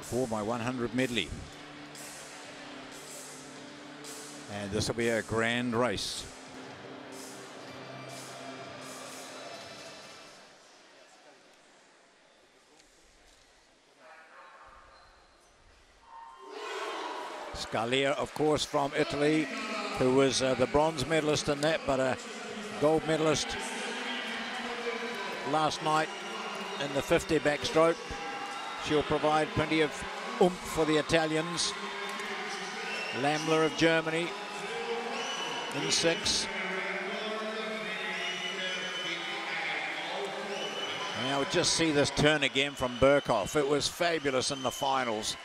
4x100 medley. And this will be a grand race. Scalia, of course, from Italy, who was the bronze medalist in that, but a gold medalist last night in the 50 backstroke. She'll provide plenty of oomph for the Italians. Lamler of Germany in 6. Now just see this turn again from Burkhoff. It was fabulous in the finals.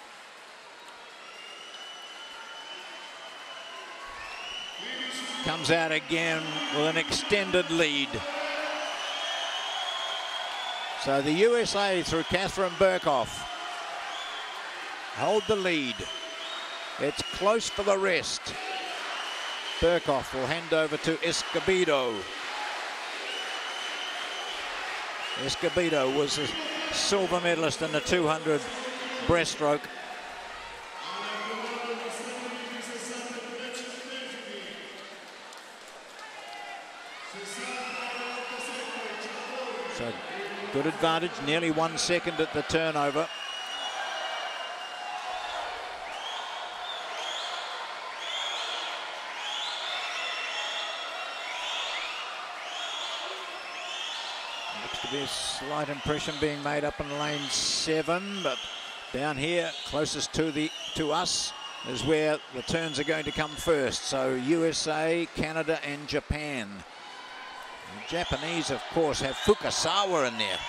Comes out again with an extended lead. So the USA, through Catherine Burkhoff, hold the lead. It's close for the rest. Burkhoff will hand over to Escobedo. Escobedo was a silver medalist in the 200 breaststroke. So good advantage, nearly 1 second at the turnover. Looks to be a slight impression being made up in lane 7, but down here, closest to us, is where the turns are going to come first. So USA, Canada, and Japan. The Japanese, of course, have Fukasawa in there.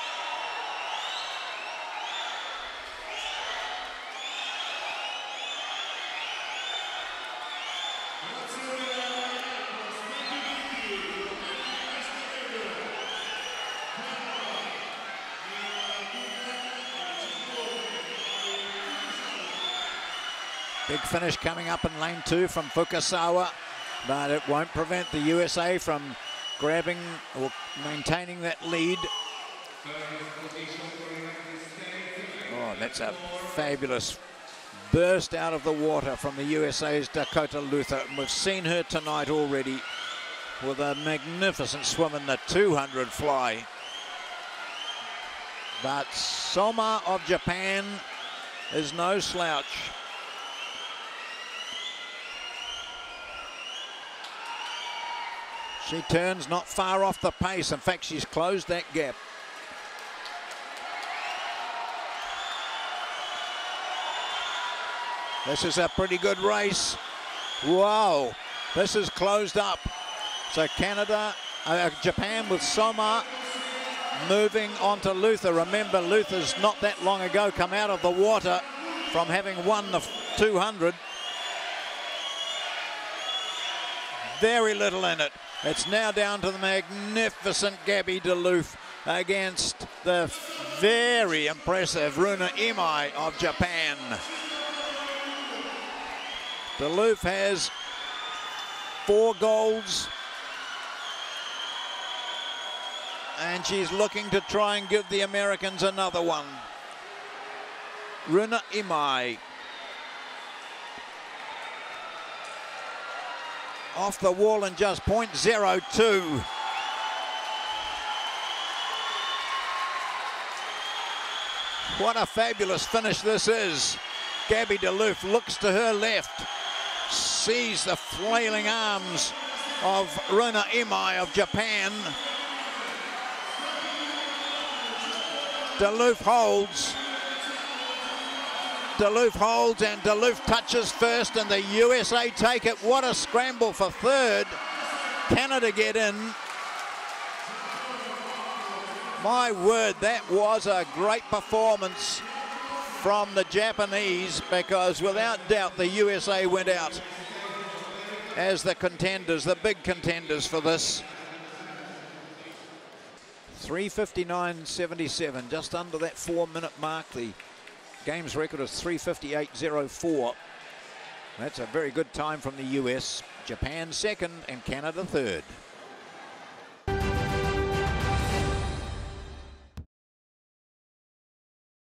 Big finish coming up in lane 2 from Fukasawa, but it won't prevent the USA from grabbing or maintaining that lead. Oh, that's a fabulous burst out of the water from the USA's Dakota Luther. And we've seen her tonight already with a magnificent swim in the 200 fly. But Soma of Japan is no slouch. She turns not far off the pace. In fact, she's closed that gap. This is a pretty good race. Wow, this is closed up. So Japan with Soma moving on to Luther. Remember, Luther's not that long ago come out of the water from having won the 200. Very little in it. It's now down to the magnificent Gabby Duluth against the very impressive Runa Imai of Japan. Duluth has 4 golds, and she's looking to try and give the Americans another one. Runa Imai. Off the wall in just 0.02. What a fabulous finish this is. Gabby Duluth looks to her left, sees the flailing arms of Runa Imai of Japan. Duluth holds. Duluth holds and Duluth touches first, and the USA take it. What a scramble for third. Canada get in. My word, that was a great performance from the Japanese, because without doubt the USA went out as the contenders, the big contenders for this. 3:59.77, just under that 4-minute mark. The game's record is 3:58.04. That's a very good time from the US. Japan second and Canada third.